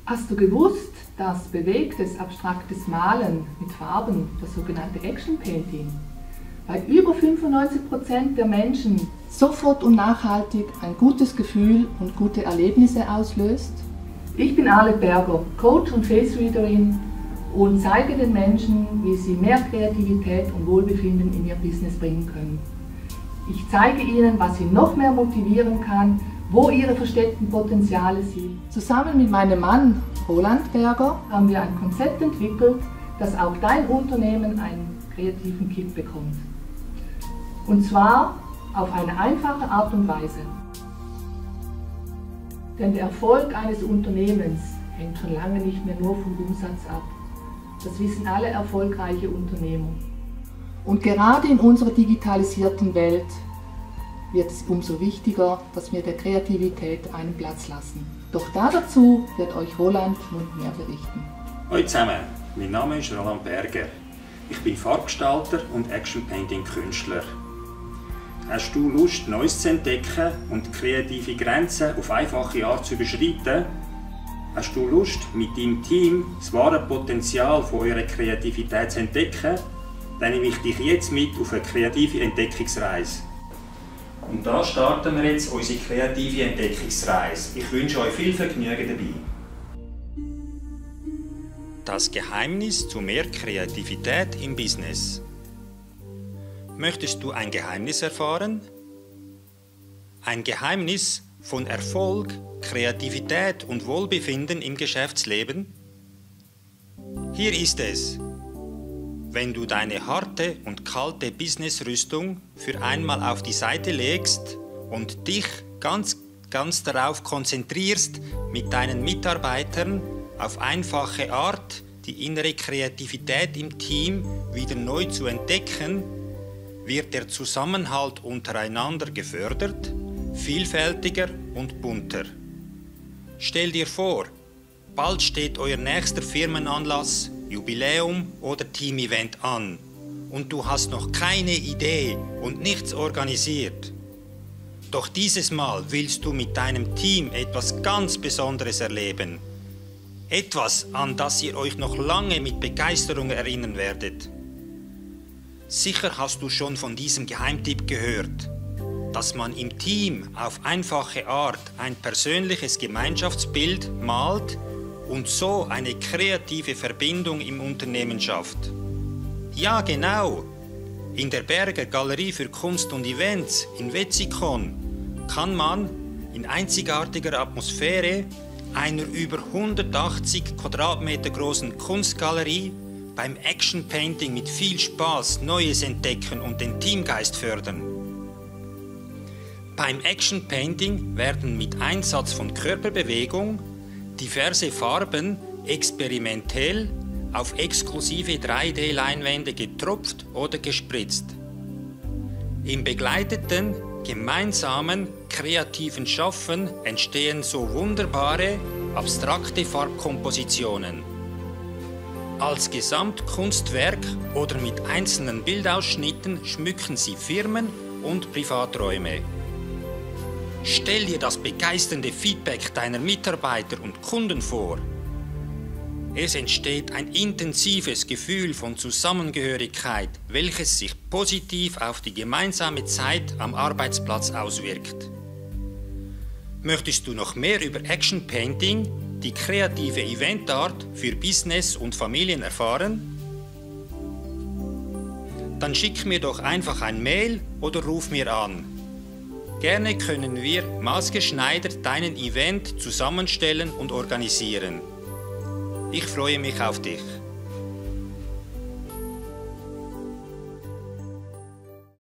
Hast du gewusst, dass bewegtes, abstraktes Malen mit Farben, das sogenannte Action Painting, bei über 95% der Menschen sofort und nachhaltig ein gutes Gefühl und gute Erlebnisse auslöst? Ich bin Arlette Berger, Coach und Face Readerin und zeige den Menschen, wie sie mehr Kreativität und Wohlbefinden in ihr Business bringen können. Ich zeige ihnen, was sie noch mehr motivieren kann, wo ihre versteckten Potenziale sind. Zusammen mit meinem Mann Roland Berger haben wir ein Konzept entwickelt, dass auch dein Unternehmen einen kreativen Kick bekommt. Und zwar auf eine einfache Art und Weise. Denn der Erfolg eines Unternehmens hängt schon lange nicht mehr nur vom Umsatz ab. Das wissen alle erfolgreiche Unternehmer. Und gerade in unserer digitalisierten Welt wird es umso wichtiger, dass wir der Kreativität einen Platz lassen. Doch dazu wird euch Roland nun mehr berichten. Hallo zusammen, mein Name ist Roland Berger. Ich bin Farbgestalter und Action Painting Künstler. Hast du Lust, Neues zu entdecken und kreative Grenzen auf einfache Art zu überschreiten? Hast du Lust, mit deinem Team das wahre Potenzial von eurer Kreativität zu entdecken? Dann nehme ich dich jetzt mit auf eine kreative Entdeckungsreise. Und da starten wir jetzt unsere kreative Entdeckungsreise. Ich wünsche euch viel Vergnügen dabei. Das Geheimnis zu mehr Kreativität im Business. Möchtest du ein Geheimnis erfahren? Ein Geheimnis von Erfolg, Kreativität und Wohlbefinden im Geschäftsleben? Hier ist es. Wenn du deine harte und kalte Businessrüstung für einmal auf die Seite legst und dich ganz darauf konzentrierst, mit deinen Mitarbeitern auf einfache Art die innere Kreativität im Team wieder neu zu entdecken, wird der Zusammenhalt untereinander gefördert, vielfältiger und bunter. Stell dir vor, bald steht euer nächster Firmenanlass, Jubiläum oder Teamevent an und du hast noch keine Idee und nichts organisiert. Doch dieses Mal willst du mit deinem Team etwas ganz Besonderes erleben. Etwas, an das ihr euch noch lange mit Begeisterung erinnern werdet. Sicher hast du schon von diesem Geheimtipp gehört, dass man im Team auf einfache Art ein persönliches Gemeinschaftsbild malt und so eine kreative Verbindung im Unternehmen schafft. Ja, genau. In der Berger Galerie für Kunst und Events in Wetzikon kann man in einzigartiger Atmosphäre einer über 180 Quadratmeter großen Kunstgalerie beim Action Painting mit viel Spaß Neues entdecken und den Teamgeist fördern. Beim Action Painting werden mit Einsatz von Körperbewegung diverse Farben experimentell auf exklusive 3D-Leinwände getropft oder gespritzt. Im begleiteten, gemeinsamen, kreativen Schaffen entstehen so wunderbare, abstrakte Farbkompositionen. Als Gesamtkunstwerk oder mit einzelnen Bildausschnitten schmücken sie Firmen und Privaträume. Stell dir das begeisternde Feedback deiner Mitarbeiter und Kunden vor. Es entsteht ein intensives Gefühl von Zusammengehörigkeit, welches sich positiv auf die gemeinsame Zeit am Arbeitsplatz auswirkt. Möchtest du noch mehr über Action Painting, die kreative Eventart für Business und Familien erfahren? Dann schick mir doch einfach ein Mail oder ruf mir an. Gerne können wir maßgeschneidert deinen Event zusammenstellen und organisieren. Ich freue mich auf dich.